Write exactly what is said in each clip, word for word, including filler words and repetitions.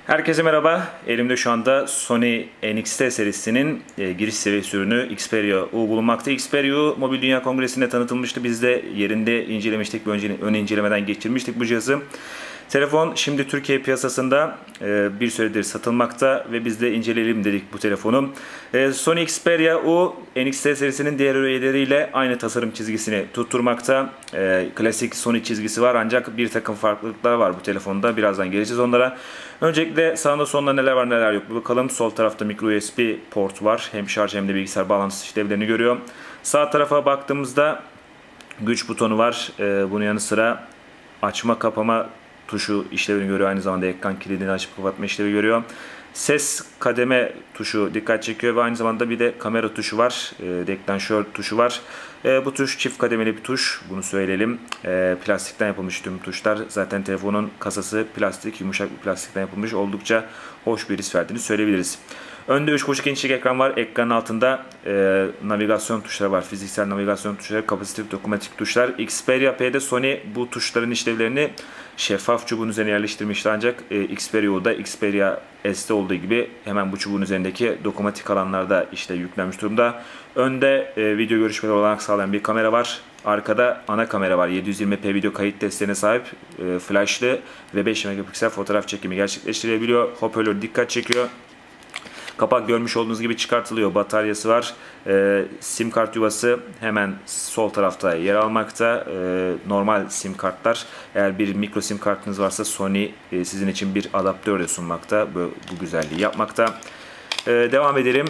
Herkese merhaba. Elimde şu anda Sony N X T serisinin e, giriş seviyesi ürünü Xperia U bulunmakta. Xperia U Mobil Dünya Kongresi'nde tanıtılmıştı. Biz de yerinde incelemiştik. Bir önce, ön incelemeden geçirmiştik bu cihazı. Telefon şimdi Türkiye piyasasında e, bir süredir satılmakta ve biz de inceleyelim dedik bu telefonu. E, Sony Xperia U N X T serisinin diğer üyeleriyle aynı tasarım çizgisini tutturmakta. E, klasik Sony çizgisi var ancak bir takım farklılıklar var bu telefonda. Birazdan geleceğiz onlara. Öncelikle sağında solunda neler var neler yok. Bir bakalım. Sol tarafta micro U S B port var. Hem şarj hem de bilgisayar bağlantısı işlevlerini görüyor. Sağ tarafa baktığımızda güç butonu var. E, bunun yanı sıra açma kapama tuşu işlevini görüyor. Aynı zamanda ekran kilidini açıp kapatma işlevi görüyor. Ses kademe tuşu dikkat çekiyor ve aynı zamanda bir de kamera tuşu var. E, deklanşör tuşu var. E, bu tuş çift kademeli bir tuş. Bunu söyleyelim. E, plastikten yapılmış tüm tuşlar. Zaten telefonun kasası plastik, yumuşak bir plastikten yapılmış. Oldukça hoş bir his verdiğini söyleyebiliriz. Önde üç buçuk inçlik ekran var. Ekranın altında e, navigasyon tuşları var. Fiziksel navigasyon tuşları, kapasitif dokunmatik tuşlar. Xperia P'de Sony bu tuşların işlevlerini şeffaf çubuğun üzerine yerleştirmişti. Ancak e, Xperia U'da, Xperia S'te olduğu gibi hemen bu çubuğun üzerindeki dokunmatik alanlarda işte yüklenmiş durumda. Önde e, video görüşmeleri olarak sağlayan bir kamera var. Arkada ana kamera var. yedi yüz yirmi p video kayıt desteğine sahip, e, flashlı ve beş megapiksel fotoğraf çekimi gerçekleştirebiliyor. Hoparlör dikkat çekiyor. Kapak görmüş olduğunuz gibi çıkartılıyor. Bataryası var. E, sim kart yuvası hemen sol tarafta yer almakta. E, normal sim kartlar. Eğer bir mikro sim kartınız varsa Sony e, sizin için bir adaptör de sunmakta. Bu, bu güzelliği yapmakta. E, devam edelim.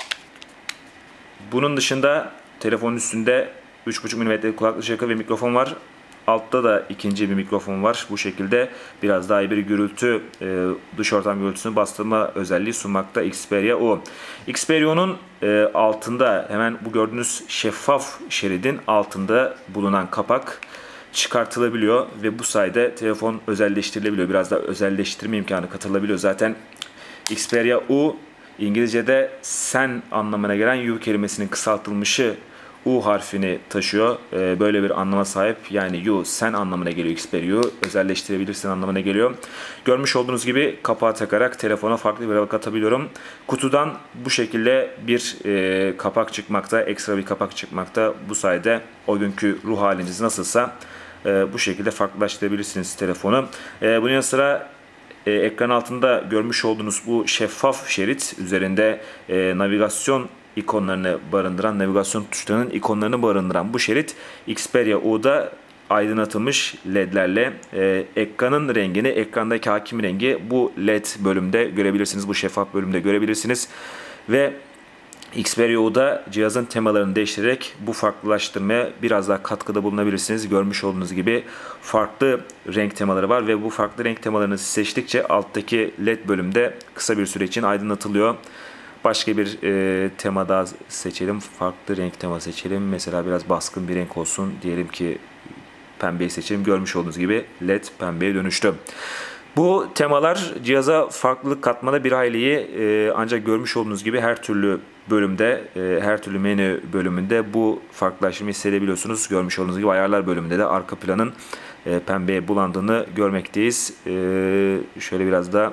Bunun dışında telefonun üstünde üç buçuk milimetre kulaklık jackı ve mikrofon var. Altta da ikinci bir mikrofon var. Bu şekilde biraz daha iyi bir gürültü, e, dış ortam gürültüsünü bastırma özelliği sunmakta Xperia U. Xperia U'nun e, altında hemen bu gördüğünüz şeffaf şeridin altında bulunan kapak çıkartılabiliyor ve bu sayede telefon özelleştirilebiliyor. Biraz da özelleştirme imkanı katılabiliyor. Zaten Xperia U İngilizce'de sen anlamına gelen U kelimesinin kısaltılmışı U harfini taşıyor. Ee, böyle bir anlama sahip. Yani U sen anlamına geliyor Xperia U. Özelleştirebilirsin anlamına geliyor. Görmüş olduğunuz gibi kapağı takarak telefona farklı bir hava katabiliyorum. Kutudan bu şekilde bir e, kapak çıkmakta. Ekstra bir kapak çıkmakta. Bu sayede o günkü ruh haliniz nasılsa e, bu şekilde farklılaştırabilirsiniz telefonu. E, bunun yanı sıra e, ekran altında görmüş olduğunuz bu şeffaf şerit üzerinde e, navigasyon ikonlarını barındıran, navigasyon tuşlarının ikonlarını barındıran bu şerit Xperia U'da aydınlatılmış ledlerle e, ekranın rengini, ekrandaki hakim rengi bu led bölümde görebilirsiniz. Bu şeffaf bölümde görebilirsiniz. Ve Xperia U'da cihazın temalarını değiştirerek bu farklılaştırmaya biraz daha katkıda bulunabilirsiniz. Görmüş olduğunuz gibi farklı renk temaları var ve bu farklı renk temalarını seçtikçe alttaki led bölümde kısa bir süre için aydınlatılıyor. Başka bir e, tema daha seçelim. Farklı renk tema seçelim. Mesela biraz baskın bir renk olsun. Diyelim ki pembeyi seçelim. Görmüş olduğunuz gibi led pembeye dönüştü. Bu temalar cihaza farklılık katmada bir hayliyi e, ancak görmüş olduğunuz gibi her türlü bölümde, e, her türlü menü bölümünde bu farklılaşmayı hissedebiliyorsunuz. Görmüş olduğunuz gibi ayarlar bölümünde de arka planın e, pembeye bulandığını görmekteyiz. E, şöyle biraz da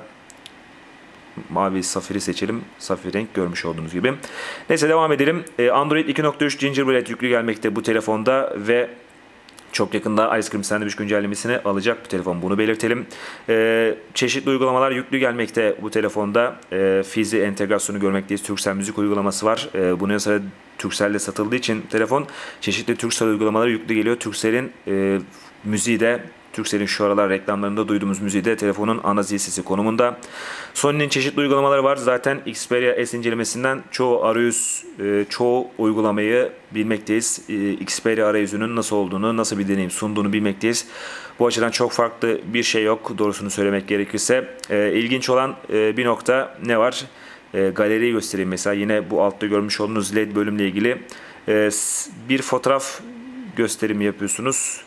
mavi safiri seçelim. Safir renk görmüş olduğunuz gibi. Neyse devam edelim. Android iki nokta üç Gingerbread yüklü gelmekte bu telefonda ve çok yakında Ice Cream Sandwich güncellemesini alacak bu telefon. Bunu belirtelim. Ee, çeşitli uygulamalar yüklü gelmekte bu telefonda. Ee, Fizi entegrasyonu görmekteyiz. Turkcell müzik uygulaması var. Ee, bunun yanı sıra Turkcell'de satıldığı için telefon çeşitli Turkcell uygulamaları yüklü geliyor. Turkcell'in e, müziği de Turkcell'in şu aralar reklamlarında duyduğumuz müziği de telefonun ana zil sesi konumunda. Sony'nin çeşitli uygulamaları var. Zaten Xperia S incelemesinden çoğu arayüz, e, çoğu uygulamayı bilmekteyiz. E, Xperia arayüzünün nasıl olduğunu, nasıl bir deneyim sunduğunu bilmekteyiz. Bu açıdan çok farklı bir şey yok. Doğrusunu söylemek gerekirse. E, ilginç olan e, bir nokta ne var? E, galeriyi göstereyim mesela. Yine bu altta görmüş olduğunuz led bölümle ilgili e, bir fotoğraf gösterimi yapıyorsunuz.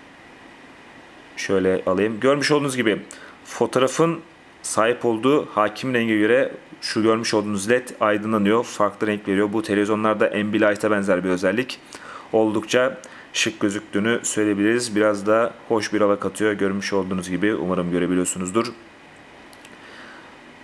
Şöyle alayım. Görmüş olduğunuz gibi fotoğrafın sahip olduğu hakim renge göre şu görmüş olduğunuz led aydınlanıyor. Farklı renk veriyor. Bu televizyonlarda Ambilight'a benzer bir özellik. Oldukça şık gözüktüğünü söyleyebiliriz. Biraz da hoş bir hava katıyor. Görmüş olduğunuz gibi. Umarım görebiliyorsunuzdur.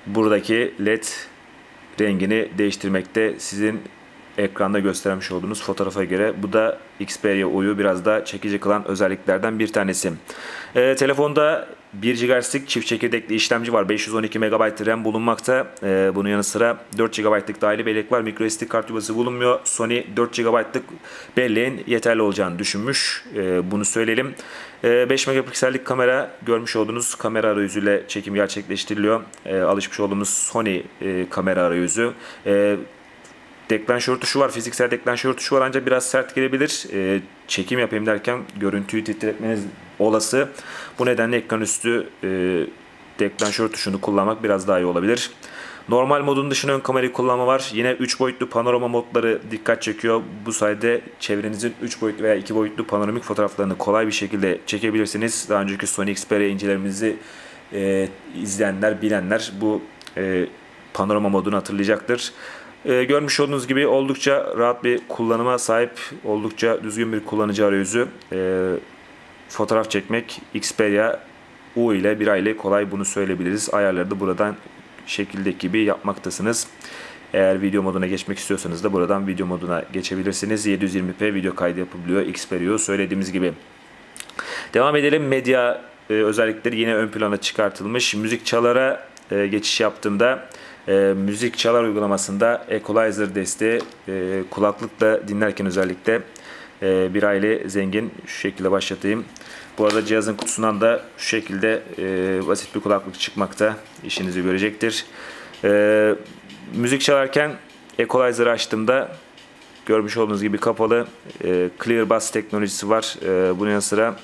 buradaki led rengini değiştirmekte sizin ekranda göstermiş olduğunuz fotoğrafa göre. Bu da Xperia U'yu biraz daha çekici kılan özelliklerden bir tanesi. Ee, telefonda bir gigahertz'lik çift çekirdekli işlemci var. beş yüz on iki megabayt RAM bulunmakta. Ee, bunun yanı sıra dört gigabaytlık dahili bellek var. microSD kart yuvası bulunmuyor. Sony dört gigabaytlık belleğin yeterli olacağını düşünmüş. Ee, bunu söyleyelim. Ee, beş megapiksellik kamera, görmüş olduğunuz kamera arayüzüyle çekim gerçekleştiriliyor. Ee, alışmış olduğumuz Sony e, kamera arayüzü. Ee, Deklanşör tuşu var. Fiziksel deklanşör tuşu var ancak biraz sert gelebilir. Ee, çekim yapayım derken görüntüyü titretmeniz olası. Bu nedenle ekran üstü e, deklanşör tuşunu kullanmak biraz daha iyi olabilir. Normal modun dışında ön kamerayı kullanma var. Yine üç boyutlu panorama modları dikkat çekiyor. Bu sayede çevrenizin üç boyutlu veya iki boyutlu panoramik fotoğraflarını kolay bir şekilde çekebilirsiniz. Daha önceki Sony Xperia incelerimizi e, izleyenler, bilenler bu e, panorama modunu hatırlayacaktır. Ee, görmüş olduğunuz gibi oldukça rahat bir kullanıma sahip, oldukça düzgün bir kullanıcı arayüzü. Ee, fotoğraf çekmek Xperia U ile bir aile kolay, bunu söyleyebiliriz. Ayarları da buradan şekildeki gibi yapmaktasınız. Eğer video moduna geçmek istiyorsanız da buradan video moduna geçebilirsiniz. yedi yüz yirmi p video kaydı yapabiliyor Xperia U, söylediğimiz gibi. Devam edelim. Medya e, özellikleri yine ön plana çıkartılmış. Müzik çalara e, geçiş yaptığımda E, müzik çalar uygulamasında equalizer desteği, e, kulaklıkla dinlerken özellikle e, bir aile zengin. Şu şekilde başlatayım. Bu arada cihazın kutusundan da şu şekilde e, basit bir kulaklık çıkmakta, işinizi görecektir. E, müzik çalarken equalizer'ı açtığımda görmüş olduğunuz gibi kapalı, e, clear bass teknolojisi var. E, bunun yanı sıra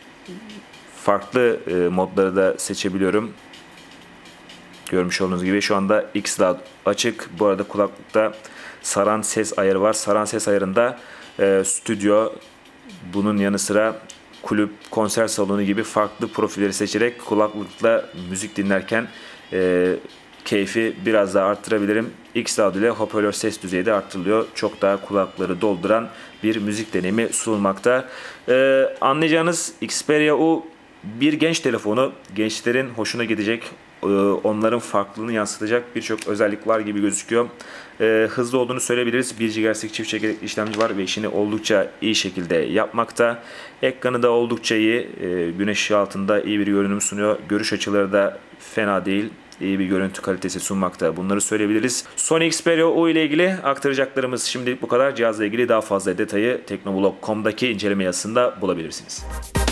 farklı e, modları da seçebiliyorum. Görmüş olduğunuz gibi şu anda X Loud açık. Bu arada kulaklıkta saran ses ayarı var. Saran ses ayarında e, stüdyo, bunun yanı sıra kulüp, konser salonu gibi farklı profilleri seçerek kulaklıkla müzik dinlerken e, keyfi biraz daha arttırabilirim. X Loud ile hoparlör ses düzeyi de arttırılıyor. Çok daha kulakları dolduran bir müzik deneyimi sunulmakta. E, anlayacağınız Xperia U bir genç telefonu. Gençlerin hoşuna gidecek, onların farklılığını yansıtacak birçok özellik var gibi gözüküyor. Ee, hızlı olduğunu söyleyebiliriz. bir gigahertzlik çift çekirdekli işlemci var ve işini oldukça iyi şekilde yapmakta. Ekranı da oldukça iyi. Ee, güneş ışığı altında iyi bir görünüm sunuyor. Görüş açıları da fena değil. İyi bir görüntü kalitesi sunmakta. Bunları söyleyebiliriz. Sony Xperia U ile ilgili aktaracaklarımız şimdilik bu kadar. Cihazla ilgili daha fazla detayı teknoblog nokta com'daki inceleme yazısında bulabilirsiniz.